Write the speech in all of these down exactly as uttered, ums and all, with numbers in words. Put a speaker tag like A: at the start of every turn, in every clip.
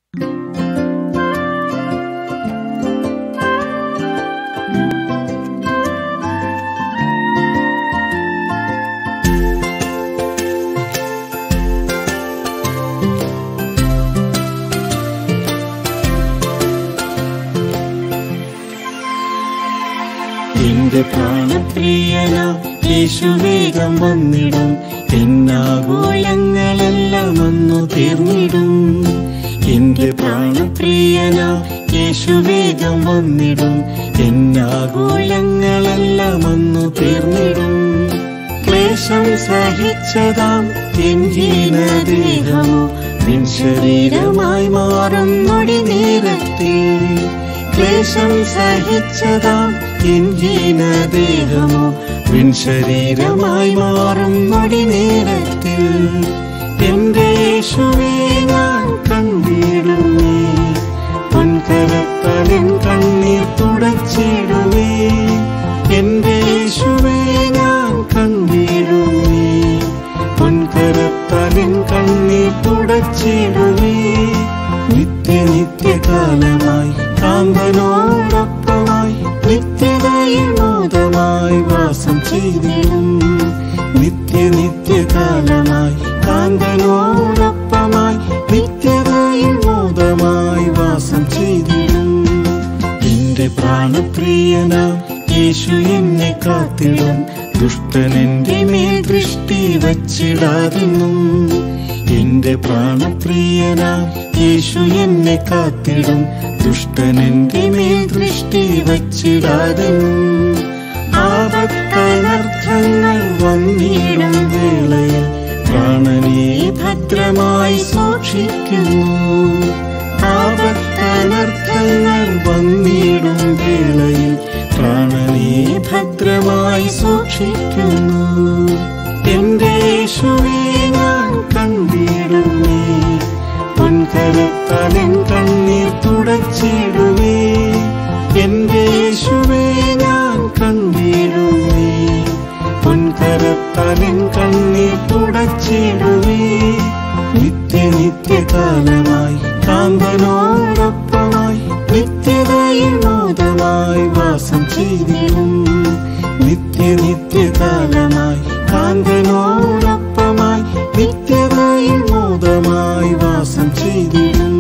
A: എന്റെ പ്രാണപ്രിയനാം യേശു വേഗം വന്നിടും, എന്നാഗോളങ്ങളെല്ലാം വന്നു തീർന്നിടും. എന്റെ പ്രാണപ്രിയനാം യേശു വേഗം വന്നിടും, എന്നാഗോളങ്ങളെല്ലാം വന്നു തീർന്നിടും. ക്ലേശം സഹിച്ചതാം എൻ ഹീനദേഹമോ നിൻ ശരീരമായി മാറും നൊടി നേരത്തിൽ. ക്ലേശം സഹിച്ചതാം എൻ ഹീനദേഹമോ വിൻ ശരീരമായി മാറും നൊടി നേരത്തിൽ. എന്റെ യേശുവേ ഞാൻ കണ്ടിടുമേ, പൊൻകരത്താലെൻ കണ്ണീർ തുടച്ചിടുമേ. എന്റെ യേശുവേ ഞാൻ കണ്ടിടുമേ, പൊൻകരത്താലെൻ കണ്ണീർ തുടച്ചിടുമേ. നിത്യ നിത്യകാലമായി കാന്തനോടൊപ്പമായി നിത്യതയിൽ മോദമായി വാസം ചെയ്തിടും. നിത്യ നിത്യകാലമായി കാന്തനോടൊപ്പമായി നിത്യതയിൽ മോദമായി വാസം ചെയ്തിടും. എന്റെ പ്രാണപ്രിയനാം യേശു എന്നെ കാത്തിടും, ദുഷ്ടനെന്റെ മേൽ ദൃഷ്ടി വച്ചിടാതിന്നും. എന്റെ പ്രാണപ്രിയനാം യേശു എന്നെ കാത്തിടും, ദുഷ്ടനെന്റെ മേൽ ദൃഷ്ടി വച്ചിടാതിന്നും. ആപത്തനർത്ഥങ്ങൾ വന്നിടും വേളയിൽ പ്രാണനെ ഭദ്രമായി സൂക്ഷിക്കുന്നു. ആപത്തനർത്ഥങ്ങൾ വന്നിടും വേളയിൽ പ്രാണനെ ഭദ്രമായി സൂക്ഷിക്കുന്നു. എന്റെ യേശുവേ ഞാൻ കണ്ടിടുമേ, പൊൻകരത്താലെൻ കണ്ണീർ തുടച്ചിടുമേ. എന്റെ യേശുവേ ഞാൻ കണ്ടിടുമേ, പൊൻകരത്താലെൻ കണ്ണീർ തുടച്ചിടുമേ. നിത്യ നിത്യകാലമായി കാന്തനോടൊപ്പമായി നിത്യതയിൽ മോദമായി വാസം ചെയ്തിടും. നിത്യ നിത്യകാലമായി കാന്തനോടൊപ്പമായി നിത്യതയിൽ മോദമായി വാസം ചെയ്തിടും.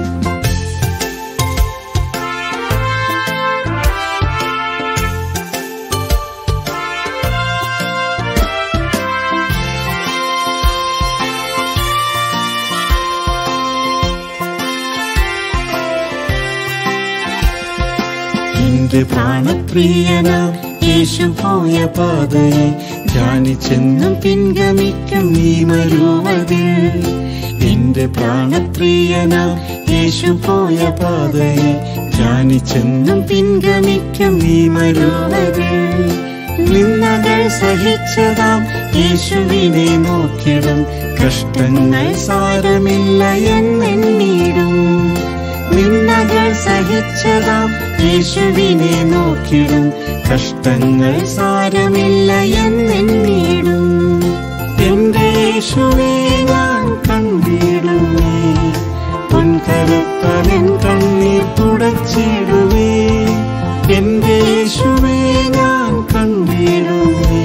A: എന്റെ പ്രാണപ്രിയനാം യേശു പോയ പാതയെ ധ്യാനിച്ചെന്നും പിൻഗമിക്കും നീ മരുവതിൽ. എന്റെ പ്രാണപ്രിയനാം യേശു പോയ പാതയെ ധ്യാനിച്ചെന്നും പിൻഗമിക്കും നീ മരുവതിൽ. നിന്ദകൾ സഹിച്ചതാം യേശുവിനെ നോക്കിടും, കഷ്ടങ്ങൾ സാരമില്ല എന്നെണ്ണിടും. നിന്ദകൾ സഹിച്ചതാം യേശുവിനെ നോക്കിടും, കഷ്ടങ്ങൾ സാരമില്ല എന്നെണ്ണിടും. എന്റെ യേശുവേ ഞാൻ കണ്ടിടുമേ, പൊൻകരത്താലെൻ കണ്ണീർ തുടച്ചിടുമേ. എന്റെ യേശുവേ ഞാൻ കണ്ടിടുമേ,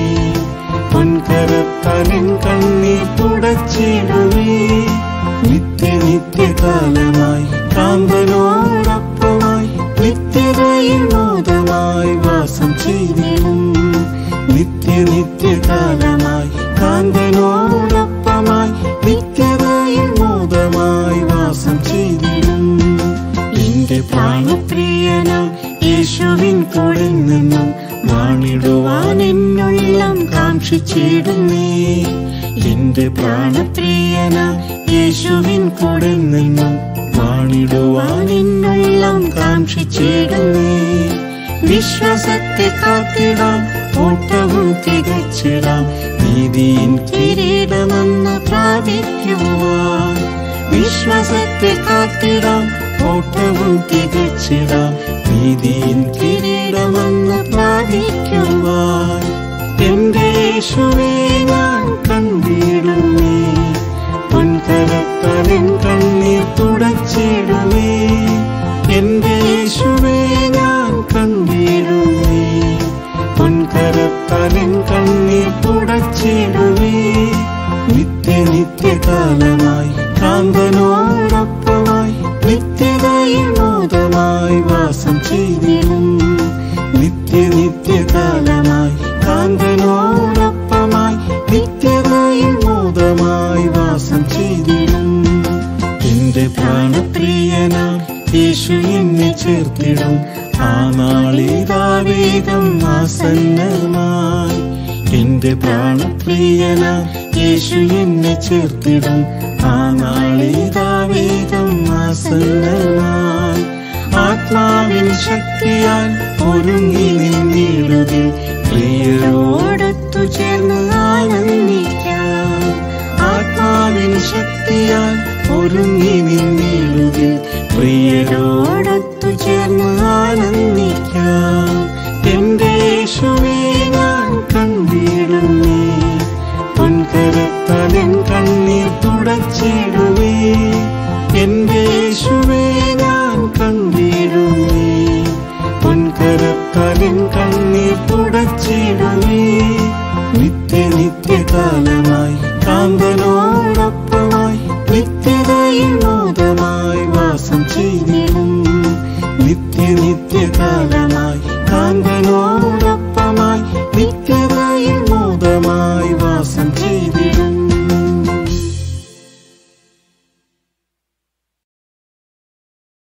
A: പൊൻകരത്താലെൻ കണ്ണീർ തുടച്ചിടുമേ. നിത്യ നിത്യകാലമായി കാന്തനോടൊപ്പമായി നിത്യതയിൽ മോദമായി വാസം ചെയ്തിടും. നിത്യ നിത്യകാലമായി കാന്തനോടൊപ്പമായി നിത്യതയിൽ മോദമായി വാസം ചെയ്തിടും. എന്റെ പ്രാണപ്രിയനാം യേശുവിൻ കൂടെ നിന്നും വാണിടുവാൻ എന്നുള്ളം കാക്ഷിച്ചിടുന്നേ. എന്റെ പ്രാണപ്രിയനാം യേശുവിൻ കൂടെ നിന്നും വാണിടുവാൻ എന്നുള്ളം കാക്ഷിച്ചിടുന്നേ. വിശ്വാസത്തെ കാത്തിടാം, ഓട്ടവും തികച്ചിടാം, നീതിയിൻ കിരീടമെന്ന് പ്രാപിക്കുവാൻ. വിശ്വാസത്തെ കാത്തിടാം, ഓട്ടവും തികച്ചിടാം, നീതിയിൻ കിരീടമെന്ന് പ്രാപിക്കുവാൻ. എന്റെ യേശുവേ ഞാൻ കണ്ടിടുമേ, പൊൻകരത്താലെൻ കണ്ണീർ തുടച്ചിടും. പ്രാണപ്രിയനാം യേശു എന്നെ ചേർത്തിടും. ആ നാളിതാവേദം ആസന്നമായി. എന്റെ പ്രാണപ്രിയനാം യേശു എന്നെ ചേർത്തിടും. ആ നാളിതാവേദം ആസന്നമായി. ആത്മാവിൻ ശക്തിയാൽ ഒരുങ്ങി നിന്നിടുകിൽ പ്രിയരോടൊത്തു ചേർന്ന് ആനന്ദിക്കാം. ആത്മാവിൻ ശക്തിയാൽ ഒരുങ്ങി നിന്നിടുകിൽ പ്രിയരോടൊത്തു ചേർന്ന് ആനന്ദിക്കാം. എന്റെ യേശുവേ ഞാൻ കണ്ടിടുന്നേ, പൊൻകരത്താൽ എൻ കണ്ണീർ തുടച്ചിടുവേ. എന്റെ യേശുവേ ഞാൻ കണ്ടിടുന്നേ, പൊൻകരത്താൽ എൻ കണ്ണീർ തുടച്ചിടുവേ. നിത്യ നിത്യകാലമായി കാന്തനോടൊപ്പമായി നിത്യതയിൽ മോദമായി വാസം ചെയ്തിടും. നിത്യ നിത്യകാലമായി